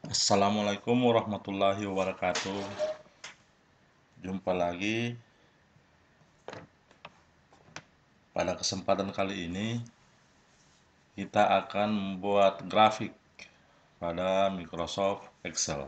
Assalamualaikum warahmatullahi wabarakatuh. Jumpa lagi. Pada kesempatan kali ini kita akan membuat grafik pada Microsoft Excel.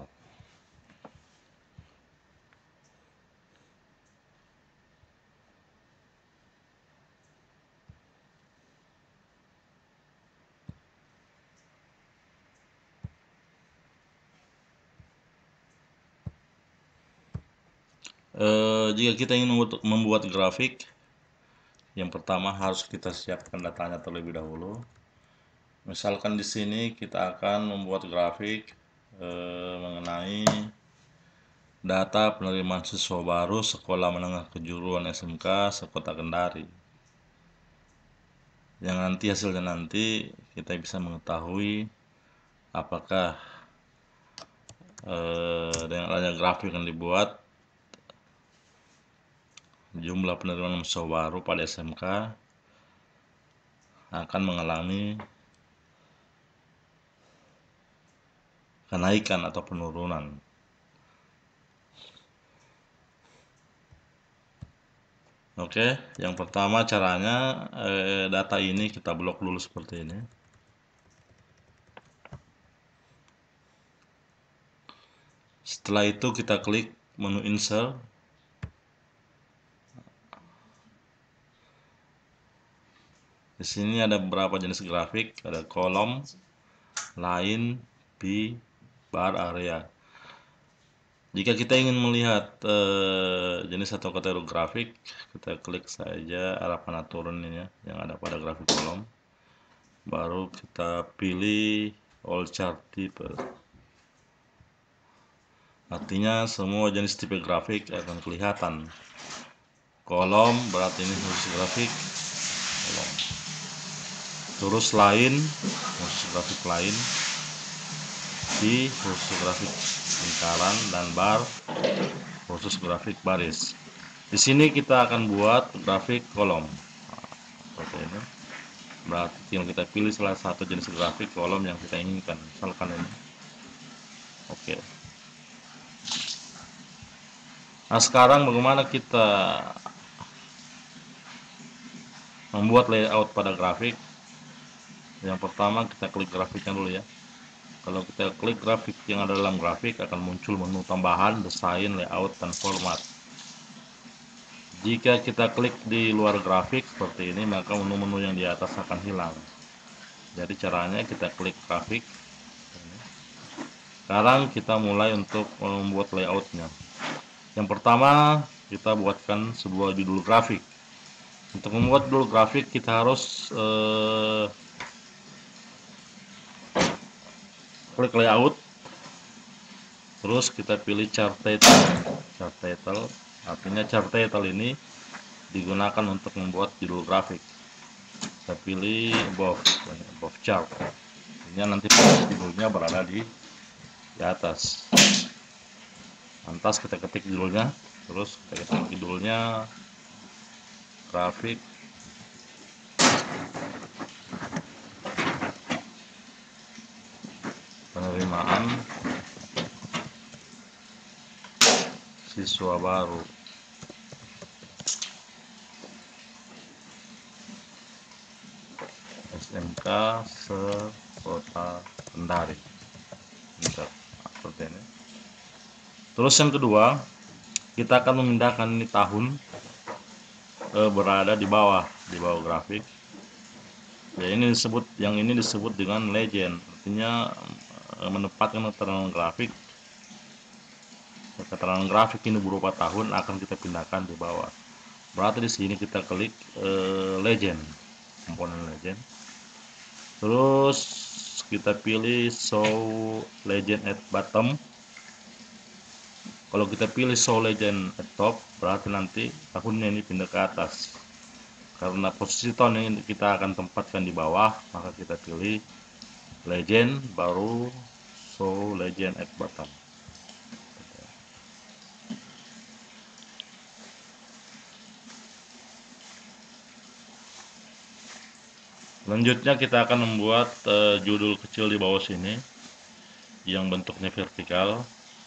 Jika kita ingin membuat grafik, yang pertama harus kita siapkan datanya terlebih dahulu. Misalkan di sini kita akan membuat grafik mengenai data penerimaan siswa baru Sekolah Menengah Kejuruan SMK Sekota Kendari. Yang nanti hasilnya nanti kita bisa mengetahui apakah dengan adanya grafik yang dibuat jumlah penerimaan mahasiswa baru pada SMK akan mengalami kenaikan atau penurunan. Oke, yang pertama caranya data ini kita blok dulu seperti ini. Setelah itu kita klik menu insert. Di sini ada beberapa jenis grafik, ada kolom, line, B, bar, area. Jika kita ingin melihat jenis atau kategori grafik, kita klik saja arah panah turun ini ya, yang ada pada grafik kolom. Baru kita pilih all chart type. Artinya semua jenis tipe grafik akan kelihatan. Kolom berarti ini khusus grafik kolom. Terus line khusus grafik line, B khusus grafik lingkaran, dan bar khusus grafik baris. Di sini kita akan buat grafik kolom. Seperti ini. Berarti tinggal kita pilih salah satu jenis grafik kolom yang kita inginkan. Misalkan ini. Oke. Nah, sekarang bagaimana kita membuat layout pada grafik? Yang pertama kita klik grafiknya dulu ya. Kalau kita klik grafik yang ada dalam grafik akan muncul menu tambahan, desain, layout, dan format. Jika kita klik di luar grafik seperti ini, maka menu-menu yang di atas akan hilang. Jadi caranya kita klik grafik. Sekarang kita mulai untuk membuat layoutnya. Yang pertama kita buatkan sebuah judul grafik. Untuk membuat judul grafik kita harus klik layout, terus kita pilih chart title. Chart title artinya chart title ini digunakan untuk membuat judul grafik. Kita pilih above chart. Ini nanti judulnya berada di atas. Lantas kita ketik judulnya, terus kita ketik judulnya grafik penerimaan siswa baru SMK Sekota Kendari. Seperti ini. Terus yang kedua, kita akan memindahkan ini tahun berada di bawah grafik. Ya, yang ini disebut dengan legend, artinya menempatkan keterangan grafik. Keterangan grafik ini berupa tahun akan kita pindahkan di bawah. Berarti di sini kita klik legend, komponen legend. Terus kita pilih show legend at bottom. Kalau kita pilih show legend at top, berarti nanti tahunnya ini pindah ke atas. Karena posisi tahun ini kita akan tempatkan di bawah, maka kita pilih legend, baru show legend at bottom. Selanjutnya kita akan membuat judul kecil di bawah sini. yang bentuknya vertikal,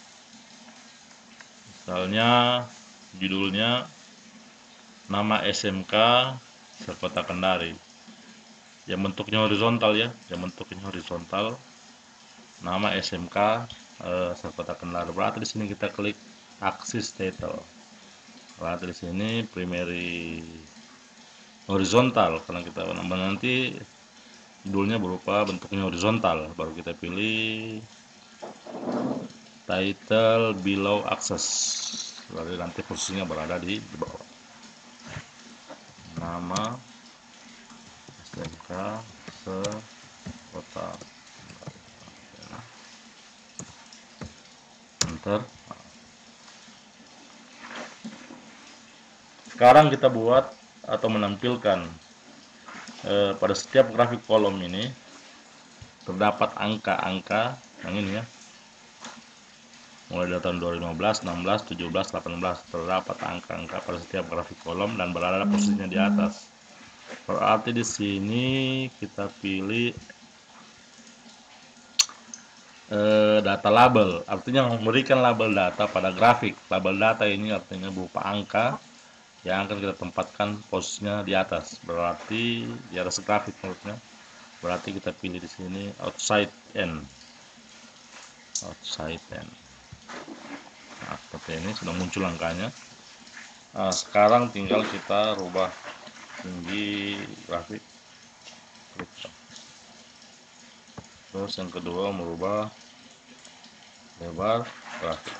misalnya judulnya nama SMK Sekota Kendari. Yang bentuknya horizontal ya, yang bentuknya horizontal, nama SMK Sekota Kendari. Berarti di sini kita klik aksis title. Berarti di sini primary horizontal, karena kita nanti judulnya berupa bentuknya horizontal, baru kita pilih title below access. Berarti nanti posisinya berada di bawah. Nama SMK Sekota. Enter. Sekarang kita buat atau menampilkan pada setiap grafik kolom ini terdapat angka-angka yang ini ya, mulai dari tahun 2015, 16, 17, 18, terdapat angka-angka pada setiap grafik kolom dan berada posisinya di atas. Berarti di sini kita pilih data label, artinya memberikan label data pada grafik. Label data ini artinya berupa angka yang akan kita tempatkan posisinya di atas, berarti di atas grafik menurutnya. Berarti kita pilih di sini outside end. Nah, seperti ini sudah muncul angkanya. Nah, sekarang tinggal kita rubah tinggi grafik. Terus yang kedua merubah lebar grafik.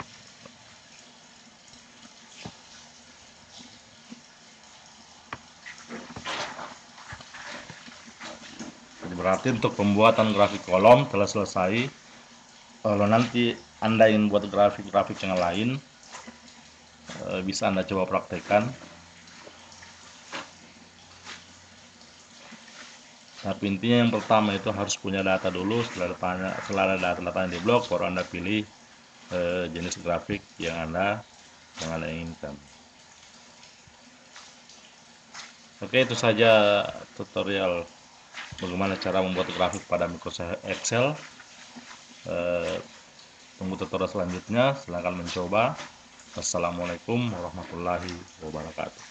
Berarti untuk pembuatan grafik kolom telah selesai. Kalau nanti Anda ingin buat grafik-grafik yang lain, bisa Anda coba praktekkan. Tapi intinya yang pertama itu harus punya data dulu. Setelah data di blok, baru Anda pilih jenis grafik yang Anda inginkan. Oke, itu saja tutorial bagaimana cara membuat grafik pada Microsoft Excel. Tunggu tutorial selanjutnya, silahkan mencoba. Wassalamualaikum warahmatullahi wabarakatuh.